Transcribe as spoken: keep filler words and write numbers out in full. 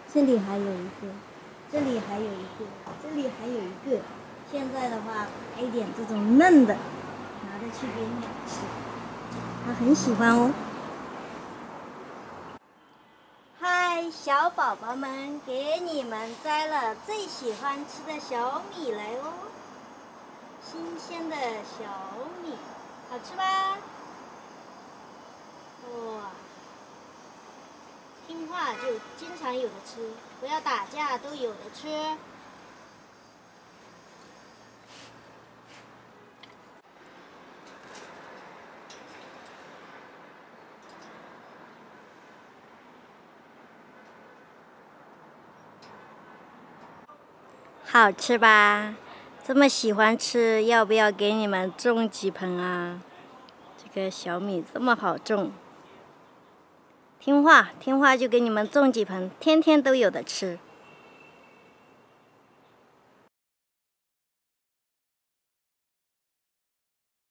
这里还有一个，这里还有一个，这里还有一个。现在的话，拍一点这种嫩的，拿着去给鸟吃，它很喜欢哦。嗨，小宝宝们，给你们摘了最喜欢吃的小米来哦，新鲜的小米，好吃吧？哇！听话就经常有的吃，不要打架都有的吃。好吃吧？这么喜欢吃，要不要给你们种几盆啊？这个小米这么好种，听话听话就给你们种几盆，天天都有的吃。